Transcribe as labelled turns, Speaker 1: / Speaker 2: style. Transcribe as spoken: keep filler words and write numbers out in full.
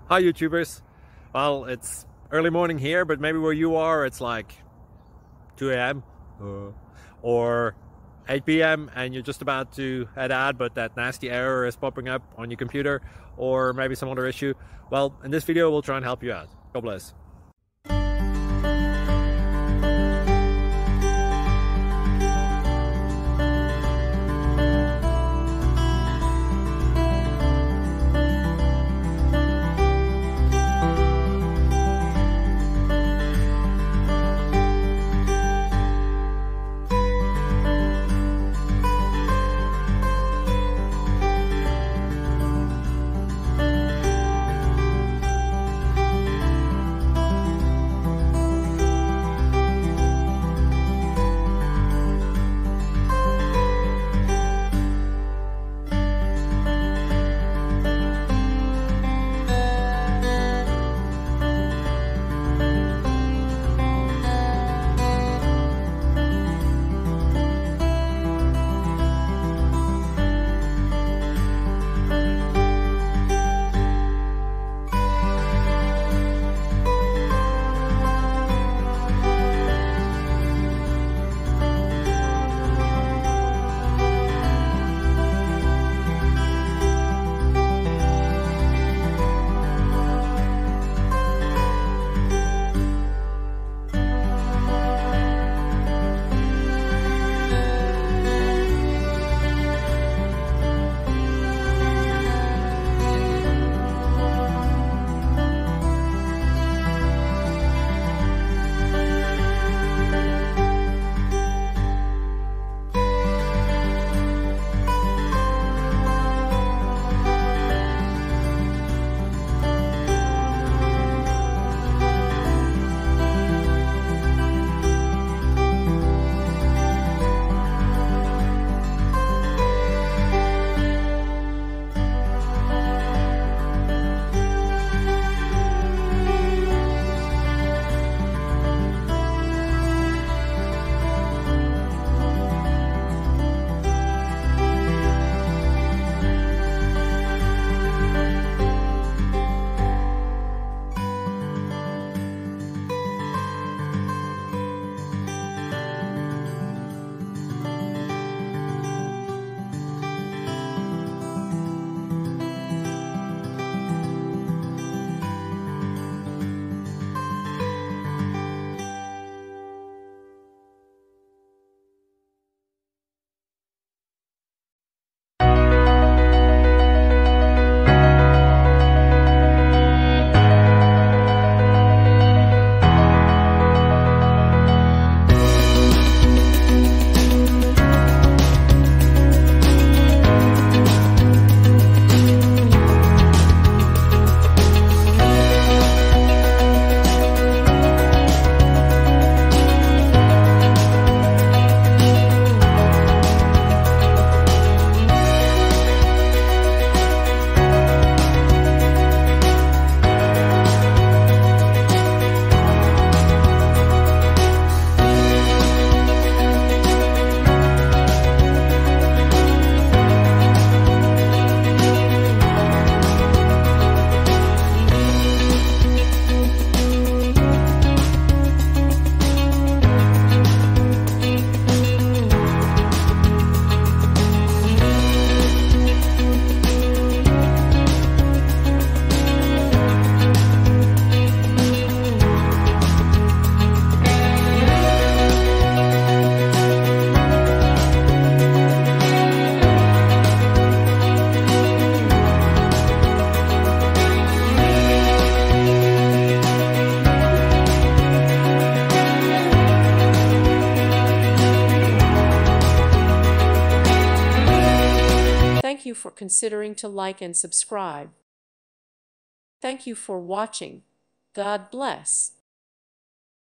Speaker 1: Hi YouTubers. Well, it's early morning here, but maybe where you are it's like two A M uh, or eight P M and you're just about to head out, but that nasty error is popping up on your computer, or maybe some other issue. Well, in this video we'll try and help you out. God bless.
Speaker 2: Thank you for considering to like and subscribe. Thank you for watching. God bless.